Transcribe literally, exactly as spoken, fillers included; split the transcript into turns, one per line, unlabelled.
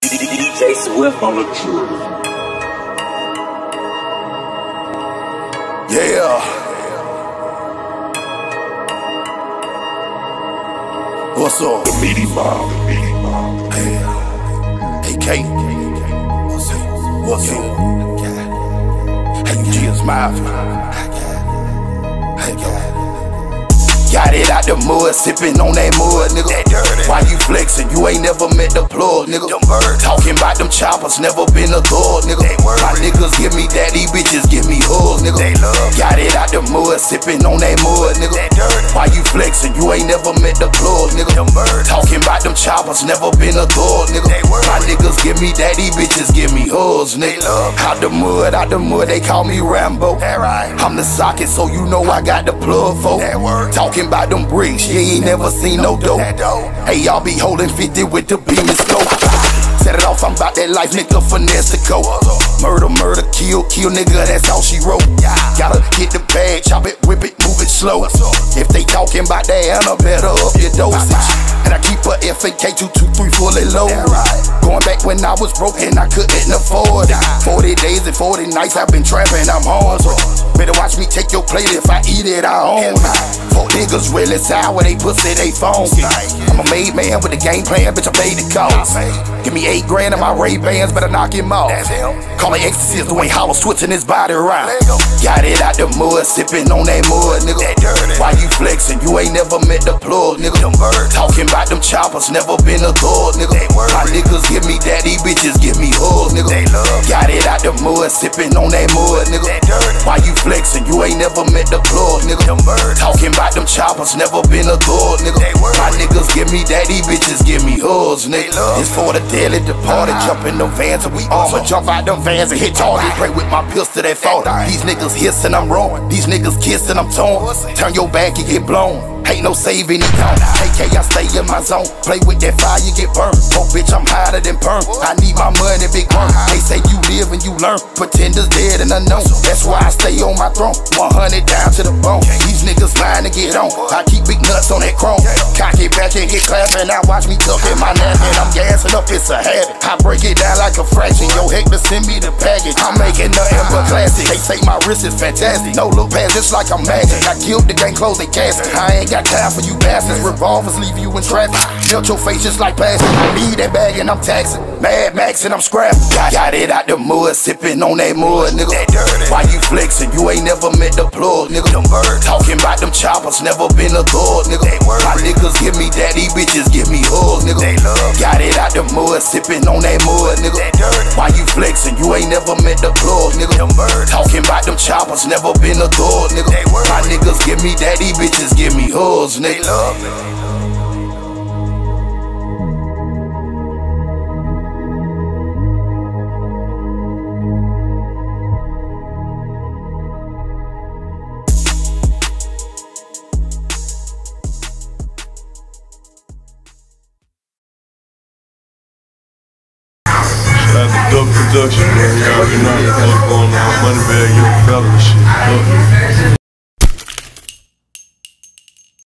D J Swift on the truth.
Yeah. What's up?
The Meaty Mob. The Meaty Mob.
Hey, hey, K. What's up? What's up? Hey, you G's Mafia. Hey, yo. Got it out the mud, sippin' on that mud, nigga. That dirty. Why you flexin'? You ain't never met the plug, nigga. Them birds. Talking about them choppers, never been a thug, nigga. They My niggas give me daddy, bitches give me hugs, nigga. They love. Got it out the mud, sippin' on that mud, nigga. That dirty. Why you flexin'? You ain't never met the plug, nigga. Them birds. Talking about them choppers, never been a thug, nigga. They My niggas give me daddy, bitches give me hugs, nigga. They love. Out the mud, out the mud, they call me Rambo. That right. I'm the socket, so you know I got the plug for. That word. Talking about them bricks, you ain't never seen no dope. Hey, y'all be holding fifty with the beam and scope. Set it off, I'm about that life, nigga, finesse the coat. Murder, murder, kill, kill, nigga, that's all she wrote. Gotta hit the bag, chop it, whip it, move it slow. If they talking about that, Anna, better up your dosage. And I keep a F A K two two three fully low. Going back when I was broke and I couldn't afford it. forty days and forty nights I've been trapping, I'm hungry. Better watch me take your plate, if I eat it, I own it. Four niggas really sour, they pussy, they funky. I'm a made man with a game plan, bitch, I paid the cost. Give me eight grand in my Ray-Bans, better knock him off. Call it ecstasy, Dwayne Hollis twitching his body around. Got it out the mud, sipping on that mud, nigga. Why you flexing? You ain't never met the plug, nigga. Talking about them choppers, never been a thug, nigga. My niggas give me daddy, bitches give me hugs, nigga. Got it out the mud, sipping on that mud, nigga. Why you flexing? You ain't never met the plug, nigga. Talking about them choppers, never been a thug, nigga. My niggas give me daddy, bitches give me hugs, nigga. It's for the daily, the party, jump in the vans and we armor. Jump out them vans and hit target, break with my pistol that fall. These niggas hissing, I'm rolling. These niggas kissing, I'm torn. Turn your back, you get blown. Ain't no saving it down. A K, I stay in my zone. Play with that fire, you get burned. Oh, bitch, I'm hotter than perm. I need my money, big worm. They say you live and you learn. Pretenders dead and unknown. That's why I stay on my throne. one hundred down to the bone. These niggas lying to get on. I keep big nuts on that chrome. Cock it back and get clapping. Now watch me tuck in my napkin. I'm gassing up, it's a habit. I break it down like a fraction. Yo, Hector, send me the package. I'm making nothing but classic. They say my wrist is fantastic. No look past, just like I'm magic. I killed the gang, close the casket. I ain't got time for you bastards. Revolvers leave you in traffic. Melt your face just like plastic. I need that bag and I'm taxing. Mad Max and I'm scrapping. Got, got it out the mud, sipping on that mud, nigga. That Why you flexing? You ain't never met the plug, nigga. Them birds. Talking about them choppers, never been a thug, nigga. My niggas give me daddy, bitches give me hugs, nigga. They love. Got it out the mud, sipping on that mud, nigga. That Why you flexing? You ain't never met the plug, nigga. Them birds. Talking about them choppers, never been a thug, nigga. My niggas give me daddy, bitches give me hugs, nigga. They love me.
That's the Duck Production, man. You already know what's going on. Moneybag, you fella and shit. Look.